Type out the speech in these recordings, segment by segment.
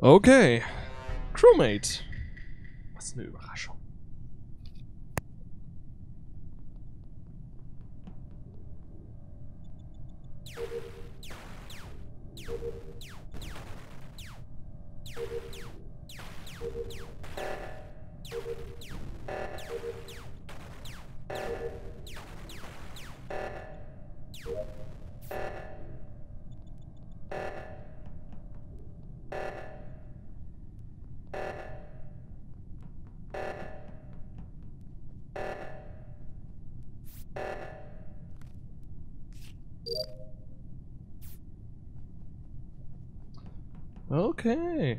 Okay. Crewmate. Was eine Überraschung. Okay.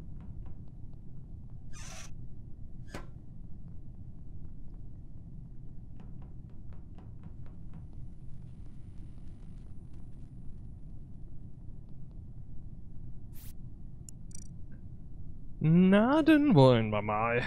Na, dann wollen wir mal.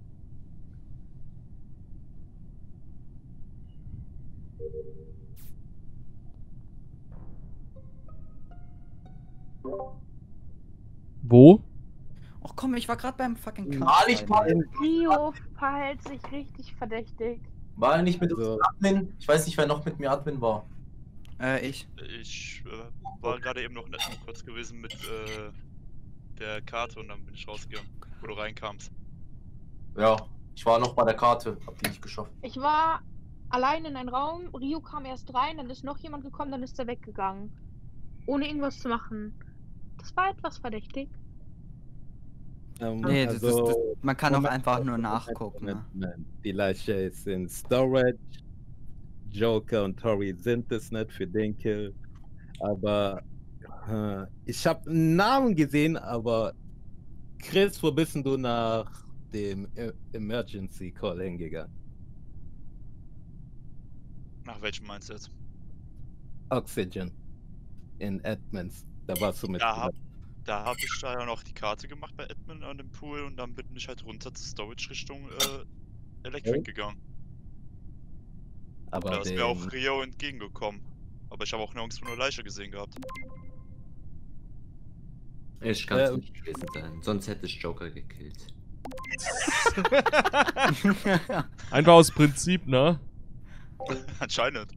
Wo? Och komm, ich war gerade beim fucking Kampf. Mal ich mal Rio verhält sich richtig verdächtig. War nicht mit uns Admin. Ich weiß nicht, wer noch mit mir Admin war. Ich. Ich war gerade eben noch in Essen kurz gewesen mit der Karte und dann bin ich rausgegangen, wo du reinkamst. Ja, ich war noch bei der Karte, hab die nicht geschafft. Ich war allein in einen Raum, Rio kam erst rein, dann ist noch jemand gekommen, dann ist er weggegangen. Ohne irgendwas zu machen. Das war etwas verdächtig. Nee, also, man kann auch Moment, einfach nur Moment, nachgucken. Ne? Moment. Die Leiche ist in Storage. Joker und Tori sind es nicht für den Kill. Aber ich habe einen Namen gesehen, aber Chris, wo bist denn du nach dem Emergency Call hingegangen? Nach welchem meinst du jetzt? Oxygen in Edmonds. Da warst du mit. Da hab ich da ja noch die Karte gemacht bei Edmund an dem Pool und dann bin ich halt runter zur Storage Richtung Electric gegangen. Aber da ist mir auch Rio entgegengekommen. Aber ich habe auch nirgendwo eine Leiche gesehen gehabt. Ich kann es nicht gewesen sein, sonst hätte ich Joker gekillt. Einfach aus Prinzip, ne? Anscheinend.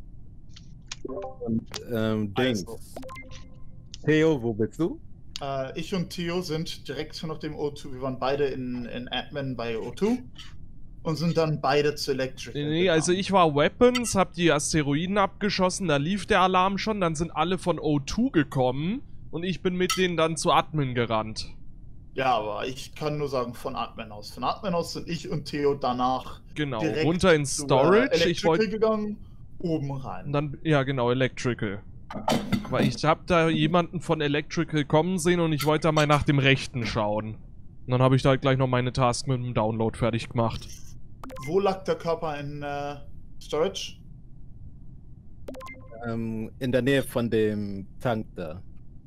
Und Dings. Theo, wo bist du? Ich und Theo sind direkt nach dem O2. Wir waren beide in Admin bei O2 und sind dann beide zu Electrical. Nee, also ich war Weapons, hab die Asteroiden abgeschossen, da lief der Alarm schon, dann sind alle von O2 gekommen und ich bin mit denen dann zu Admin gerannt. Ja, aber ich kann nur sagen von Admin aus. Von Admin aus sind ich und Theo danach genau direkt runter in Storage. Ich wollte gegangen, oben rein. Und dann, ja genau, Electrical. Weil ich hab da jemanden von Electrical kommen sehen und ich wollte da mal nach dem Rechten schauen. Und dann habe ich da halt gleich noch meine Task mit dem Download fertig gemacht. Wo lag der Körper in Storage? In der Nähe von dem Tank da.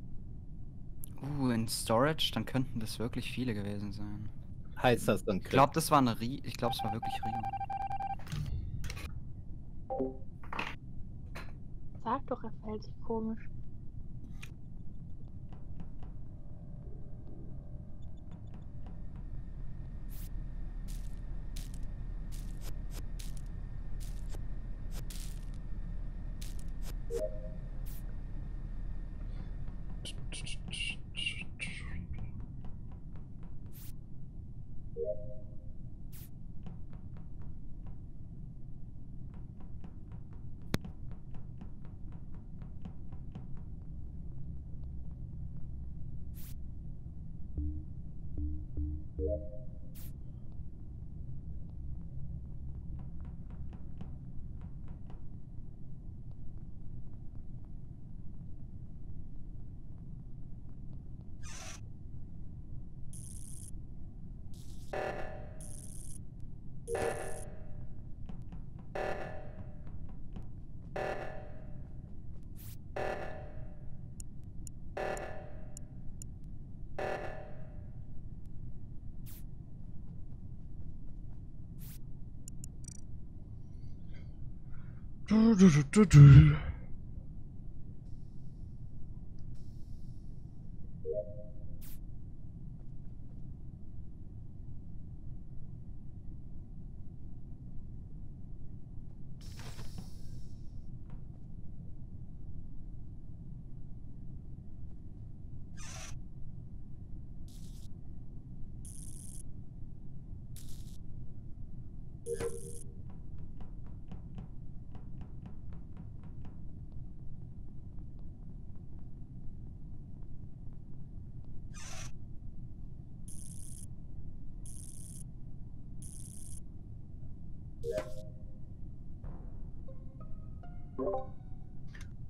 In Storage, dann könnten das wirklich viele gewesen sein. Heißt das dann? Ich glaube, das war eine ich glaube, es war wirklich Rio. Sag doch, er verhält sich komisch.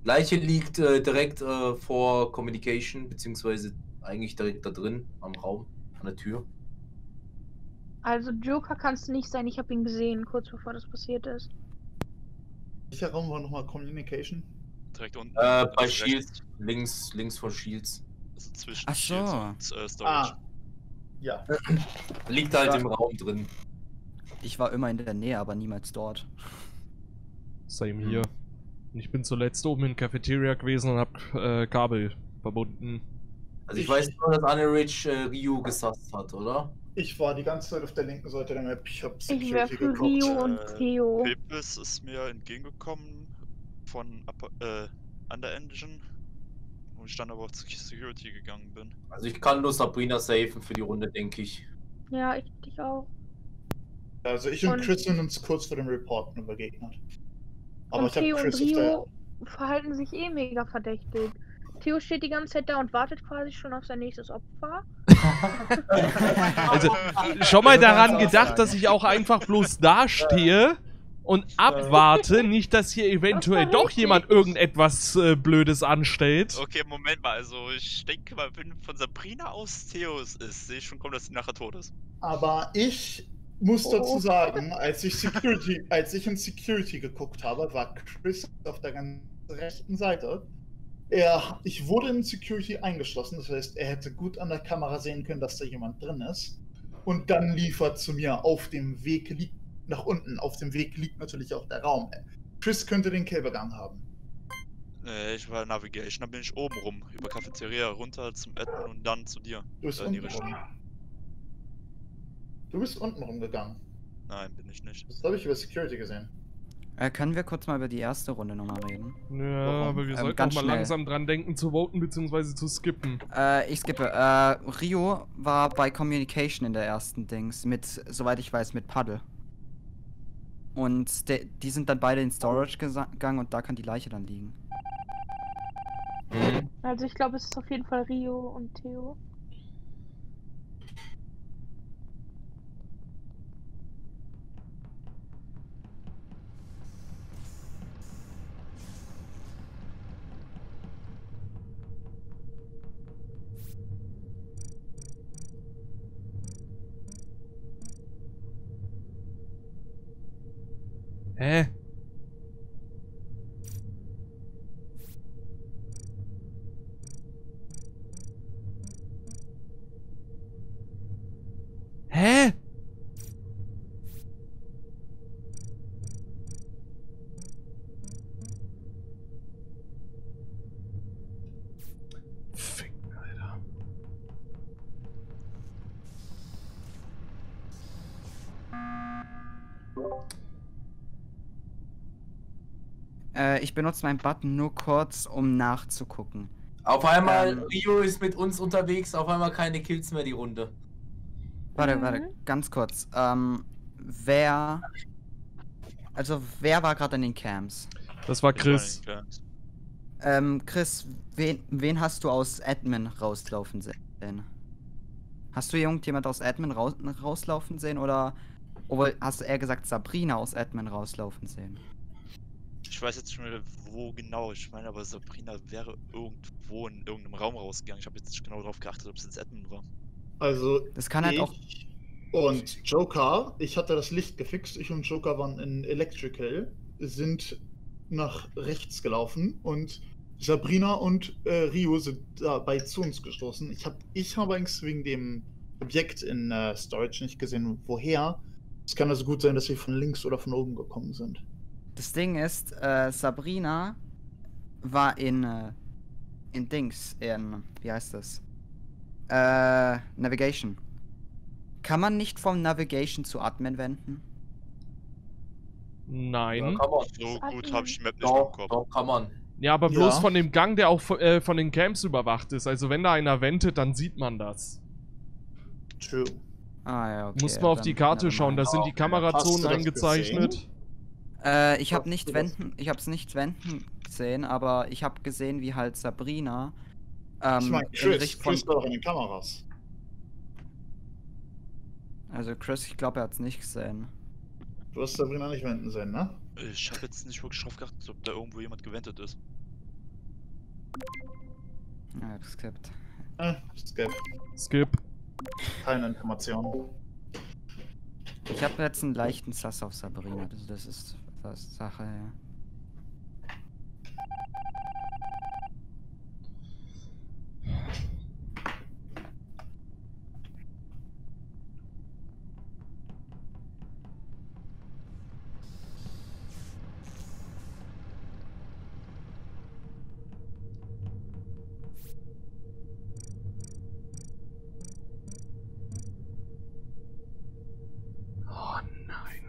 Leiche liegt direkt vor Communication, beziehungsweise eigentlich direkt da drin, am Raum, an der Tür. Also Joker kann es nicht sein, ich habe ihn gesehen, kurz bevor das passiert ist. Welcher Raum war nochmal Communication? Direkt unten. Bei rechts, Shields, links von Shields. Also zwischen Ach so. Shields und Storage. Ja. Liegt halt im Raum drin. Ich war immer in der Nähe, aber niemals dort. Same hier. Und ich bin zuletzt oben in Cafeteria gewesen und hab Kabel verbunden. Also ich weiß nur, dass Anne-Rich Ryu gesasst hat, oder? Ich war die ganze Zeit auf der linken Seite der Map. Ich habe Ich wäre Security für geguckt. Rio und Theo. Pipis ist mir entgegengekommen von an der Engine, wo ich dann aber auf Security gegangen bin. Also ich kann nur Sabrina safen für die Runde, denke ich. Ja, ich auch. Also ich und Und- Chris sind uns kurz vor dem Reporten begegnet. Aber Und ich habe Theo und Chris auf der... Rio verhalten sich eh mega verdächtig. Theo steht die ganze Zeit da und wartet quasi schon auf sein nächstes Opfer. Also, schon mal daran gedacht, dass ich auch einfach bloß dastehe und abwarte, nicht, dass hier eventuell Das war doch richtig. jemand irgendetwas Blödes anstellt. Okay, Moment mal, also ich denke mal, wenn von Sabrina aus Theos ist, sehe ich schon kommen, dass sie nachher tot ist. Aber ich muss dazu Oh. sagen, als ich in Security geguckt habe, war Chris auf der ganz rechten Seite. Ich wurde in Security eingeschlossen, das heißt, er hätte gut an der Kamera sehen können, dass da jemand drin ist. Und dann lief er zu mir auf dem Weg nach unten. Auf dem Weg liegt natürlich auch der Raum. Chris könnte den Kill begangen haben. Ich war Navigation, dann bin ich oben rum, über Cafeteria runter zum Admin und dann zu dir. Du bist In die unten Richtung. rum. Du bist unten rumgegangen. Nein, bin ich nicht. Das habe ich über Security gesehen. Können wir kurz mal über die erste Runde nochmal reden? Ja, aber wir sollten auch ganz mal schnell. langsam dran denken zu voten bzw. zu skippen. Ich skippe. Rio war bei Communication in der ersten Dings, soweit ich weiß, mit Paddle. Und die sind dann beide in Storage gegangen und da kann die Leiche dann liegen. Also ich glaube, es ist auf jeden Fall Rio und Theo. Hä? Hä? Fick, Alter. Ich benutze meinen Button nur kurz, um nachzugucken. Auf einmal, Ähm. Rio ist mit uns unterwegs, auf einmal keine Kills mehr die Runde. Warte, ganz kurz. Wer war gerade an den Camps? Das war Ich war Chris. in den Camps. Chris, wen hast du aus Admin rauslaufen sehen? Hast du irgendjemand aus Admin rauslaufen sehen oder hast du eher gesagt Sabrina aus Admin rauslaufen sehen? Ich weiß jetzt schon wieder, wo genau. Ich meine, aber Sabrina wäre irgendwo in irgendeinem Raum rausgegangen. Ich habe jetzt nicht genau darauf geachtet, ob es jetzt Admin war. Also Das kann halt auch. und Joker, ich hatte das Licht gefixt, ich und Joker waren in Electrical, sind nach rechts gelaufen und Sabrina und Rio sind dabei zu uns gestoßen. Ich habe eigentlich wegen dem Objekt in Storage nicht gesehen, woher. Es kann also gut sein, dass sie von links oder von oben gekommen sind. Das Ding ist, Sabrina war in Dings, wie heißt das? Navigation. Kann man nicht vom Navigation zu Admin wenden? Nein. Ja, kann man. So Das gut Admin. habe ich die Map nicht mehr im Doch, Kopf. doch, kann man. Ja, aber bloß Ja. von dem Gang, der auch von den Camps überwacht ist. Also wenn da einer wendet, dann sieht man das. True. Ah ja, okay. Muss man auf die dann Karte nevermind. schauen, da sind die Hast Kamerazonen du das eingezeichnet. Ich habe Hast du das? ich hab's nicht wenden gesehen, aber ich habe gesehen, wie halt Sabrina Ich meine, in Chris Richtung war doch in den Kameras. also Chris, ich glaube, er hat's nicht gesehen. Du hast Sabrina nicht wenden sehen, ne? Ich habe jetzt nicht wirklich drauf geachtet, ob da irgendwo jemand gewendet ist. Ja, geskippt. Skip. Skip. Keine Information. Ich habe jetzt einen leichten Sass auf Sabrina. Das ist was Sache. Ja. Oh nein.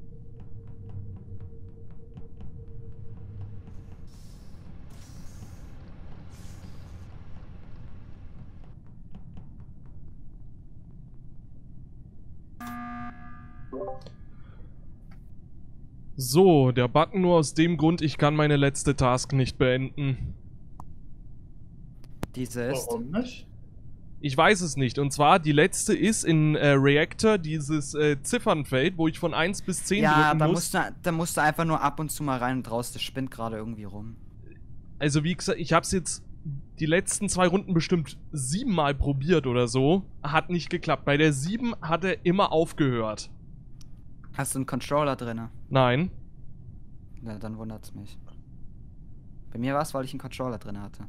So, der Button nur aus dem Grund, ich kann meine letzte Task nicht beenden. Diese ist. Warum nicht? Ich weiß es nicht. Und zwar, die letzte ist in Reactor dieses Ziffernfeld, wo ich von 1 bis 10 Ja, drücken muss. da musst du einfach nur ab und zu mal rein und raus. Das spinnt gerade irgendwie rum. Also wie gesagt, ich habe es jetzt die letzten 2 Runden bestimmt 7 Mal probiert oder so. Hat nicht geklappt. Bei der 7 hat er immer aufgehört. Hast du einen Controller drin? Nein. Ja, dann wundert's mich. Bei mir war es, weil ich einen Controller drin hatte.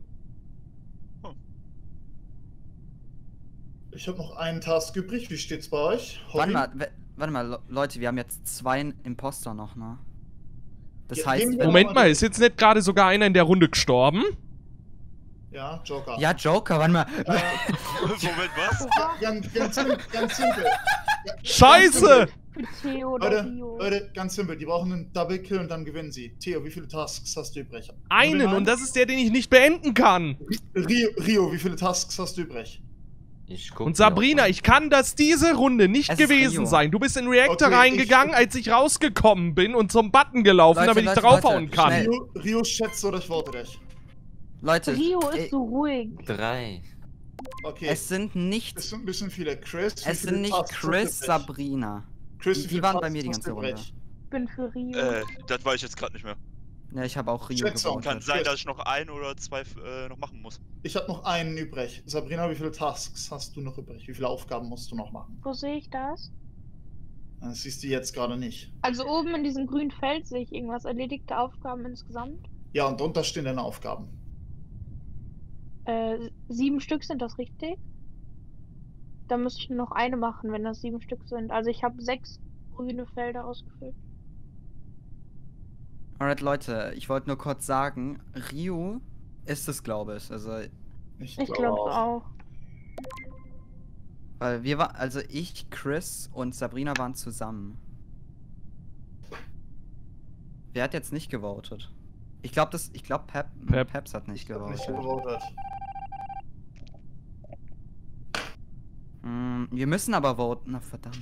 Ich habe noch einen Task übrig. Wie steht's bei euch? Warte Hobby? mal, Leute, wir haben jetzt 2 Imposter noch, ne? Das Ja, heißt, geben wir- Moment mal, ist jetzt nicht gerade sogar einer in der Runde gestorben? Ja, Joker. ja, Joker, warte mal. Moment, was? Ganz simpel. Ja, Scheiße! Für Theo oder Rio. Leute, ganz simpel. Die brauchen einen Double Kill und dann gewinnen sie. Theo, wie viele Tasks hast du übrig? Einen, und das ist der, den ich nicht beenden kann. Rio, wie viele Tasks hast du übrig? Ich guck Und mir Sabrina, auch an. ich kann das diese Runde nicht Es ist gewesen Rio. sein. Du bist in Reactor Okay, reingegangen, als ich rausgekommen bin und zum Button gelaufen, Leute, damit ich Leute, draufhauen Leute, kann. schnell. Rio schätzt oder ich worte dich. Leute, Rio ist so ruhig. 3. Okay, es sind nicht. es sind ein bisschen viele. Chris, wie Es viele sind nicht Tasks hast du Chris, übrig? Sabrina. Chris, wie die viele waren bei Tasks mir die hast du ganze Runde. übrig? Ich bin für Rio. Das weiß ich jetzt gerade nicht mehr. Ja, ich habe auch Rio Schätzung. Kann gewonnen. sein, dass ich noch 1 oder 2 noch machen muss. Ich habe noch einen übrig. Sabrina, wie viele Tasks hast du noch übrig? Wie viele Aufgaben musst du noch machen? Wo sehe ich das? Das siehst du jetzt gerade nicht. Also oben in diesem grünen Feld sehe ich irgendwas. Erledigte Aufgaben insgesamt. Ja, und drunter stehen deine Aufgaben. 7 Stück sind das richtig? Da müsste ich nur noch eine machen, wenn das 7 Stück sind. Also ich habe 6 grüne Felder ausgefüllt. Alright, Leute, ich wollte nur kurz sagen, Rio ist es, glaube ich. Also, Ich glaube auch. weil wir waren, also ich, Chris und Sabrina waren zusammen. Wer hat jetzt nicht gewotet? Ich glaube, Peps hat nicht Ich hab nicht gewotet. gewotet. Wir müssen aber voten, na verdammt.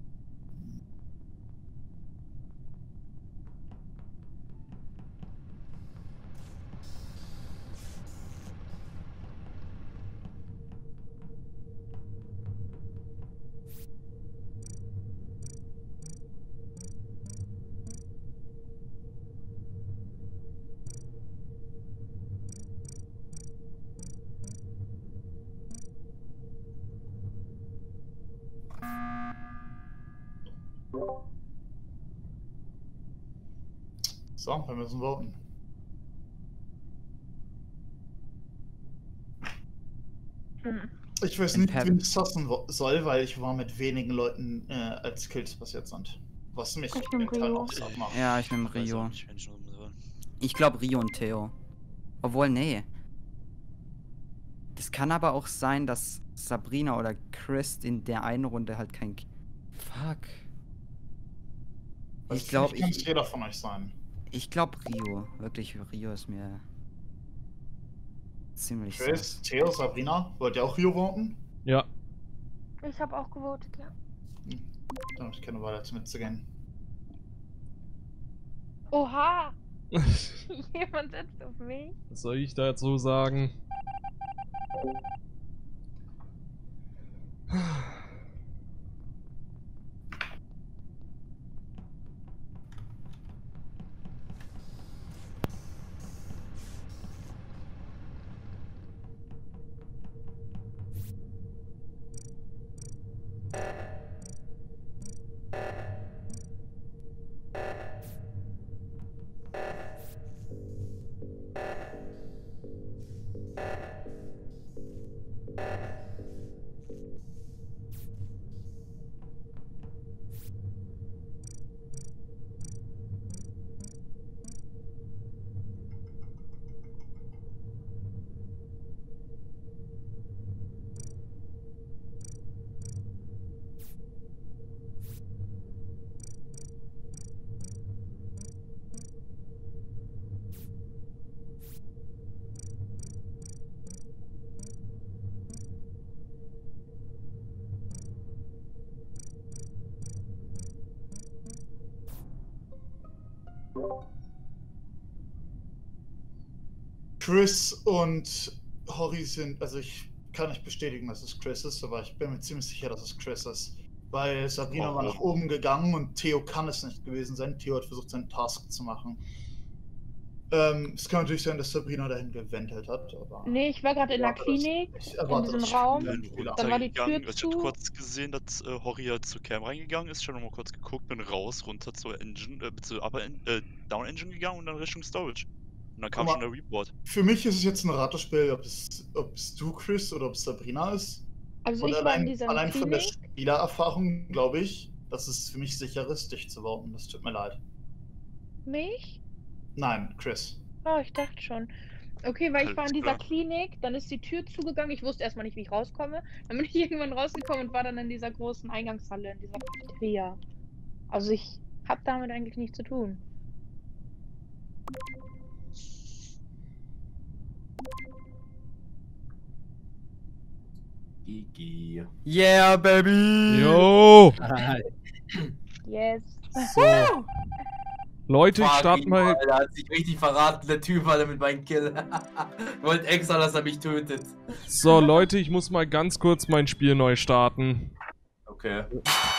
So, wir müssen voten. Ich weiß nicht, Pep. wen ich sassen soll, weil ich war mit wenigen Leuten als Kills passiert sind. Was mich Ich nehm den Teil Rio. auch satt macht. Ja, ich nehme Weiß auch Rio. nicht, wenn ich nur so- Ich glaube Rio und Theo. Obwohl, nee. Das kann aber auch sein, dass Sabrina oder Chris in der einen Runde halt kein... Fuck. Das Ich glaube, kann nicht jeder von euch sein. ich glaube Rio. Wirklich, Rio ist mir ziemlich Chris, sass. Theo, Sabrina, wollt ihr auch Rio voten? Ja. Ich habe auch gewotet, ja. Dann habe ich keine Wahl, jetzt mitzugehen. Oha! Jemand setzt auf mich. Was soll ich dazu sagen? Chris und Horry sind, also ich kann nicht bestätigen, dass es Chris ist, aber ich bin mir ziemlich sicher, dass es Chris ist. Weil Sabrina war nach oben gegangen und Theo kann es nicht gewesen sein. Theo hat versucht, seinen Task zu machen. Es kann natürlich sein, dass Sabrina dahin gewendelt hat, aber... Nee, ich war gerade in der Klinik, in diesem Raum. Dann war die Tür Ich zu. habe kurz gesehen, dass Horry ja zu Cam reingegangen ist. Ich habe nochmal kurz geguckt, bin raus, runter zur Engine, zur Down Engine gegangen und dann Richtung Storage. Und dann kam schon der Report. Für mich ist es jetzt ein Ratespiel, ob es du, Chris, oder ob es Sabrina ist. Also Und ich war in dieser allein von der Klinik. Spielererfahrung glaube ich, dass es für mich sicher ist, dich zu voten. Das tut mir leid. Mich? Nein, Chris. Oh, ich dachte schon. Okay, weil ich war in Alles dieser klar. Klinik, dann ist die Tür zugegangen, ich wusste erstmal nicht, wie ich rauskomme. Dann bin ich irgendwann rausgekommen und war dann in dieser großen Eingangshalle, in dieser Cafeteria. Also ich habe damit eigentlich nichts zu tun. Gigi. Yeah, baby! Yo! Yes. So. Leute, ich Fuck starte ihn, mal. Alter, hat sich richtig verraten, der Typ, Alter, mit meinem Kill. Wollte extra, dass er mich tötet. So, Leute, ich muss mal ganz kurz mein Spiel neu starten. Okay.